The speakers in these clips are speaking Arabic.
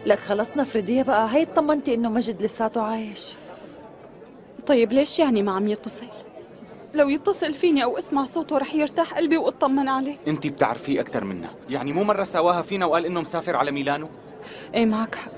لك خلصنا فريديا بقى، هي اطمنتي انه مجد لساته عايش. طيب ليش يعني ما عم يتصل؟ لو يتصل فيني او اسمع صوته رح يرتاح قلبي واطمن عليه. انتي بتعرفيه اكثر منا، يعني مو مرة سواها فينا وقال انه مسافر على ميلانو؟ ايه معك حق.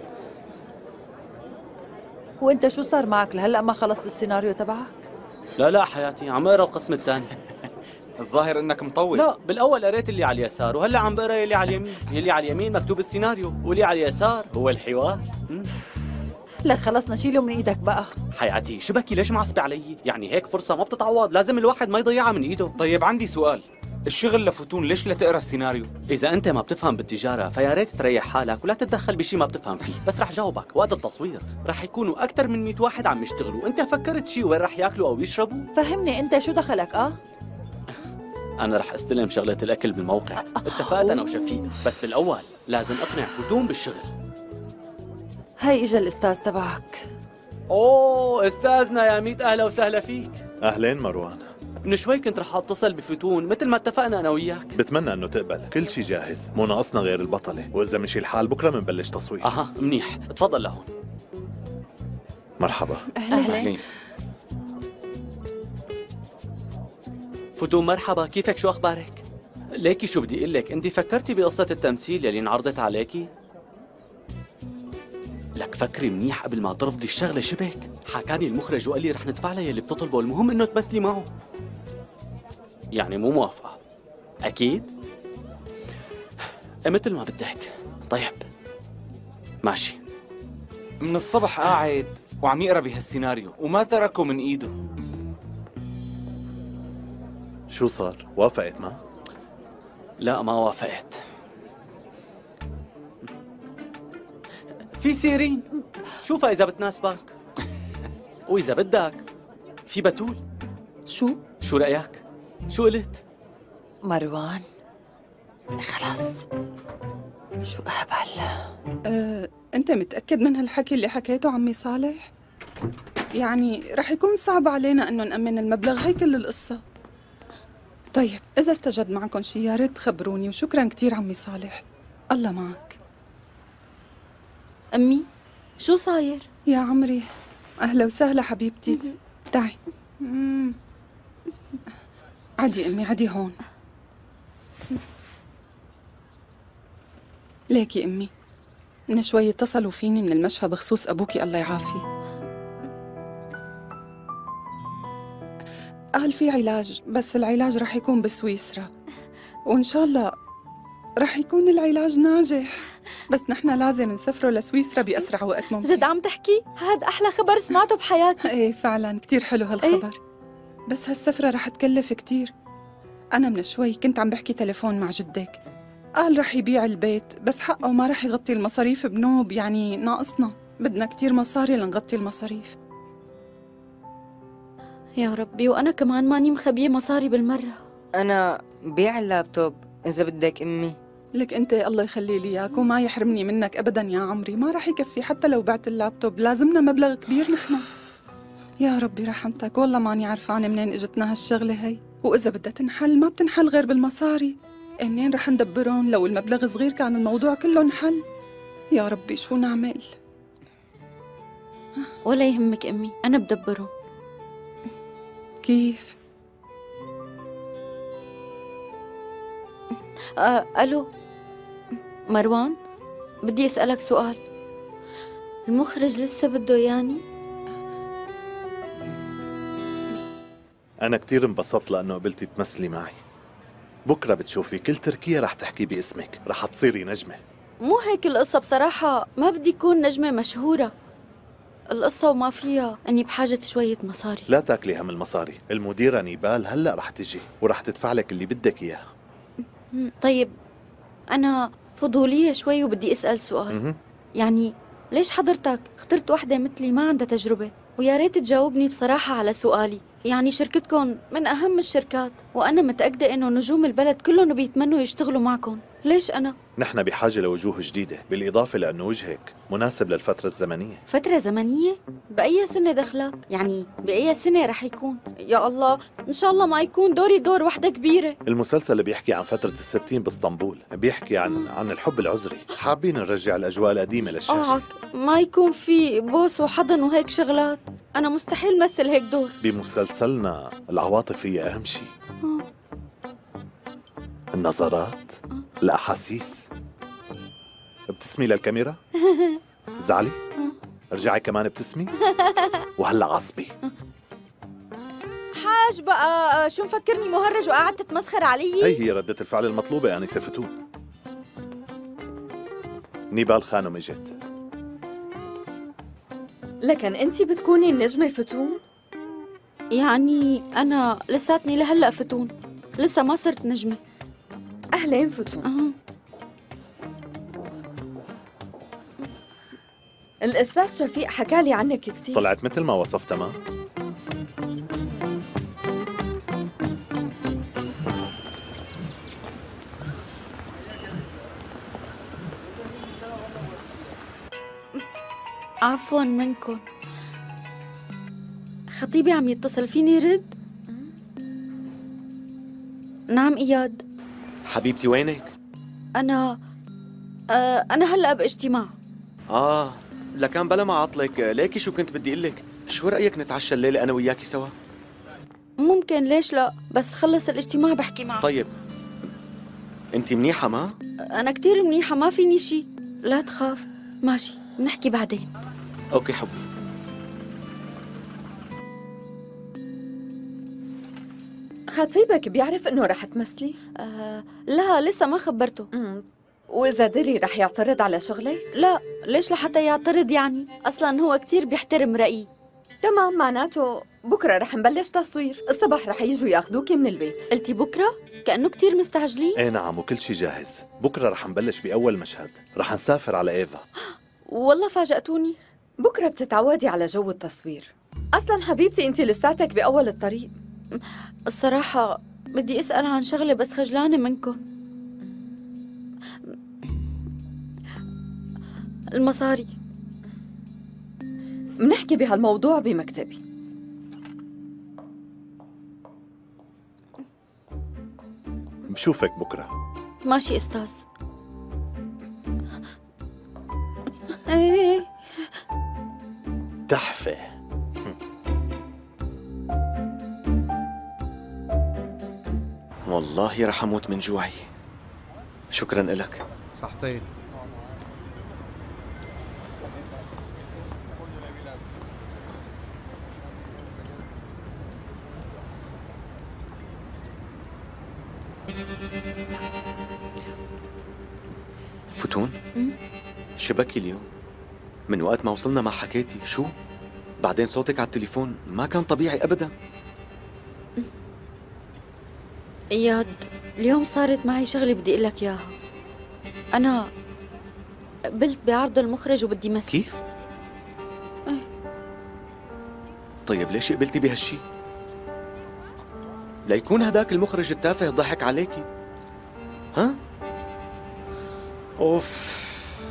وانت شو صار معك لهلا؟ ما خلصت السيناريو تبعك؟ لا حياتي، عم اقرا القسم الثاني. الظاهر انك مطول. لا، بالاول قريت اللي على اليسار وهلا عم بقرا يلي على اليمين. يلي على اليمين مكتوب السيناريو واللي على اليسار هو الحوار. لك خلصنا شيله من ايدك بقى. حياتي شبكي ليش معصبة علي؟ يعني هيك فرصة ما بتتعوض، لازم الواحد ما يضيعها من ايده. طيب عندي سؤال، الشغل لفتون ليش لا تقرا السيناريو؟ إذا أنت ما بتفهم بالتجارة فيا ريت تريح حالك ولا تتدخل بشي ما بتفهم فيه، بس رح جاوبك، وقت التصوير رح يكونوا أكثر من 100 واحد عم يشتغلوا، أنت فكرت شي وين رح ياكلوا أو يشربوا؟ فهمني انت شو دخلك؟ أنا رح استلم شغلة الأكل بالموقع، اتفقت أنا وشفيق، بس بالأول لازم أقنع فتون بالشغل. هاي اجا الاستاذ تبعك. أوه أستاذنا، يا ميت أهلا وسهلا فيك. أهلين مروان. من شوي كنت رح أتصل بفتون مثل ما اتفقنا أنا وياك. بتمنى إنه تقبل، كل شي جاهز، مو ناقصنا غير البطلة، وإذا مشي الحال بكرة منبلش تصوير. أها منيح، تفضل لهون. مرحبا. أهلين. فتون مرحبا، كيفك؟ شو أخبارك؟ ليكي شو بدي أقول لك، أنت فكرتي بقصة التمثيل يلي انعرضت عليكي؟ لك فكري منيح قبل ما ترفضي الشغلة شبك، حكاني المخرج وقال لي رح ندفع لها يلي بتطلبه، المهم إنه تمثلي معه. يعني مو موافقة؟ أكيد؟ مثل ما بدك. طيب ماشي. من الصبح قاعد وعم يقرا بهالسيناريو وما تركه من ايده. شو صار؟ وافقت ما؟ لا ما وافقت. في سيرين، شوفها إذا بتناسبك، وإذا بدك في بتول. شو رأيك؟ شو قلت؟ مروان خلاص، شو أهبل. انت متأكد من هالحكي اللي حكيته عمي صالح؟ يعني رح يكون صعب علينا انه نأمن المبلغ، هي كل القصة. طيب إذا استجد معكم شي يا ريت تخبروني، وشكرا كتير عمي صالح. الله معك. أمي شو صاير؟ يا عمري أهلا وسهلا حبيبتي. تعي. عدي أمي، عدي هون. ليكي أمي، من شوي اتصلوا فيني من المشفى بخصوص أبوكي الله يعافيه. قال في علاج، بس العلاج رح يكون بسويسرا، وإن شاء الله رح يكون العلاج ناجح، بس نحن لازم نسافروا لسويسرا بأسرع وقت ممكن. جد عم تحكي؟ هاد أحلى خبر سمعته بحياتي. ايه فعلا كتير حلو هالخبر. بس هالسفرة رح تكلف كتير. أنا من شوي كنت عم بحكي تليفون مع جدك، قال رح يبيع البيت، بس حقه ما رح يغطي المصاريف بنوب، يعني ناقصنا، بدنا كتير مصاري لنغطي المصاريف. يا ربي، وأنا كمان ماني مخبية مصاري بالمرة. أنا بيع اللابتوب إذا بدك أمي. لك أنت الله يخلي لي إياك وما يحرمني منك أبداً يا عمري، ما رح يكفي حتى لو بعت اللابتوب، لازمنا مبلغ كبير نحن. يا ربي رحمتك، والله ماني عرفانة منين إجتنا هالشغلة هي، وإذا بدها تنحل ما بتنحل غير بالمصاري. منين رح ندبرهم؟ لو المبلغ صغير كان الموضوع كله انحل. يا ربي شو نعمل؟ ولا يهمك أمي، أنا بدبرهم. كيف؟ ألو مروان، بدي أسألك سؤال. المخرج لسه بده يعني؟ أنا كتير انبسطت لأنه قبلتي تمثلي معي. بكرة بتشوفي كل تركيا رح تحكي باسمك، رح تصيري نجمة. مو هيك القصة بصراحة، ما بدي أكون نجمة مشهورة. القصة وما فيها أني بحاجة شوية مصاري. لا تاكلي هم المصاري، المديرة نيبال هلأ رح تجي ورح تدفع لك اللي بدك إياه. طيب أنا فضولية شوي وبدي أسأل سؤال. يعني ليش حضرتك اخترت وحدة مثلي ما عندها تجربة ويا ريت تجاوبني بصراحة على سؤالي. يعني شركتكم من أهم الشركات، وأنا متأكدة إنه نجوم البلد كلهم بيتمنوا يشتغلوا معكم. ليش أنا؟ نحن بحاجة لوجوه جديدة، بالإضافة لأنه وجهك مناسب للفترة الزمنية. فترة زمنية؟ بأي سنة دخلك؟ يعني بأي سنة رح يكون؟ يا الله، إن شاء الله ما يكون دوري دور وحدة كبيرة. المسلسل اللي بيحكي عن فترة الستين باسطنبول، بيحكي عن الحب العذري. حابين نرجع الأجواء القديمة للشاشة. ما يكون في بوس وحضن وهيك شغلات. أنا مستحيل مثل هيك دور. بمسلسلنا العواطف هي أهم شيء. النظرات، الأحاسيس. ابتسمي للكاميرا. زعلي. ارجعي كمان ابتسمي. وهلا عصبي. حاج بقى، شو مفكرني مهرج وقعدت تتمسخر علي؟ هي ردة الفعل المطلوبة آنسة فتون. نيبال خانم اجت. لكن انتي بتكوني النجمة فتون؟ يعني أنا لساتني لهلأ فتون، لسه ما صرت نجمة. أهلين فتون. الأستاذ شفيق حكالي عنك كتير. طلعت مثل ما وصفت ما؟ عفواً منكم، خطيبي عم يتصل، فيني رد؟ نعم إياد. حبيبتي وينك؟ أنا هلأ باجتماع. لكان بلا ما عطلك، ليكي شو كنت بدي أقلك؟ شو رأيك نتعشى الليلة أنا وياكي سوا؟ ممكن، ليش لا، بس خلص الاجتماع بحكي معك. طيب، أنت منيحة ما؟ أنا كتير منيحة، ما فيني شي، لا تخاف. ماشي، بنحكي بعدين. أوكي حبي. خطيبك بيعرف إنه رح تمثلي؟ لا، لسه ما خبرته. وإذا دري رح يعترض على شغلك؟ لا، ليش لحتى يعترض يعني؟ أصلاً هو كتير بيحترم رأيي. تمام، معناته بكرة رح نبلش تصوير، الصبح رح يجوا ياخدوكي من البيت. قلتي بكرة؟ كأنه كتير مستعجلين. ايه نعم، وكل شي جاهز. بكرة رح نبلش بأول مشهد، رح نسافر على إيفا. والله فاجأتوني. بكرة بتتعودي على جو التصوير. أصلاً حبيبتي أنت لساتك بأول الطريق. الصراحة بدي أسأل عن شغلة بس خجلانة منكم. المصاري. منحكي بهالموضوع بمكتبي. بشوفك بكرة. ماشي أستاذ. ايه تحفة. والله رح أموت من جوعي. شكراً لك. صحتين. فتون؟ شبكي اليوم؟ من وقت ما وصلنا ما حكيتي، شو؟ بعدين صوتك على التليفون ما كان طبيعي أبداً. إياد، اليوم صارت معي شغلة بدي أقول لك إياها. أنا قبلت بعرض المخرج وبدي مثل. كيف؟ طيب ليش قبلتي بهالشي؟ ليكون هداك المخرج التافه ضحك عليكي؟ ها؟ أوف.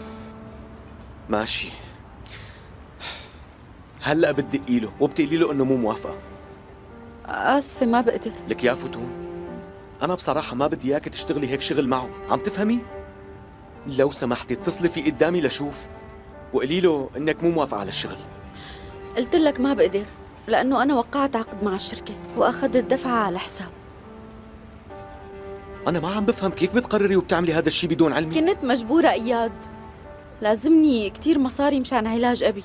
ماشي. هلأ بتدقي له وبتقولي له إنه مو موافقة. آسفة، ما بقدر. لك يا فتون، أنا بصراحة ما بدي إياك تشتغلي هيك شغل معه، عم تفهمي؟ لو سمحتي اتصلي في قدامي لشوف وقولي له إنك مو موافقة على الشغل. قلت لك ما بقدر، لأنه أنا وقعت عقد مع الشركة وأخذت دفعة على حساب. أنا ما عم بفهم كيف بتقرري وبتعملي هذا الشيء بدون علمي؟ كنت مجبورة إياد، لازمني كتير مصاري مشان علاج أبي.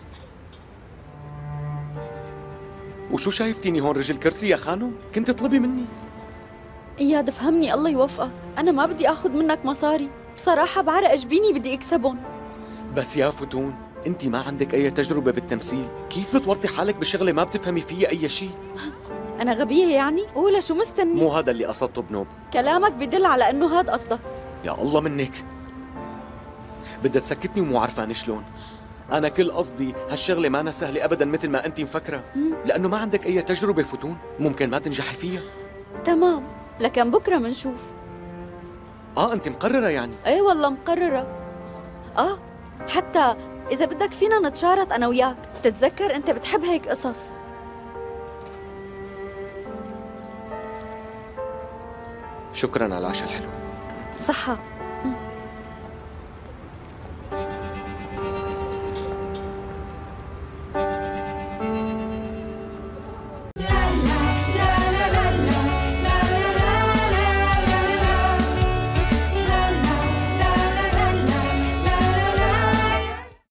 وشو شايفتيني هون رجل كرسي يا خانم؟ كنت تطلبي مني. إياد فهمني، الله يوفقك، أنا ما بدي أخذ منك مصاري، بصراحة بعرق جبيني بدي أكسبهم. بس يا فتون، انت ما عندك اي تجربة بالتمثيل، كيف بتورطي حالك بشغلة ما بتفهمي فيها اي شيء؟ أنا غبية يعني؟ ولا شو مستني؟ مو هذا اللي قصدته بنوب. كلامك بدل على أنه هاد قصدك. يا الله منك، بدها تسكتني ومو عرفاني شلون. أنا كل قصدي هالشغلة ما سهلة أبدا مثل ما أنت مفكرة، لأنه ما عندك أي تجربة فتون، ممكن ما تنجحي فيها. تمام، لكن بكرة منشوف. أنت مقررة يعني؟ ايه والله مقررة. حتى إذا بدك فينا نتشارط أنا وياك، تتذكر أنت بتحب هيك قصص. شكرا على العشاء الحلو. صحة.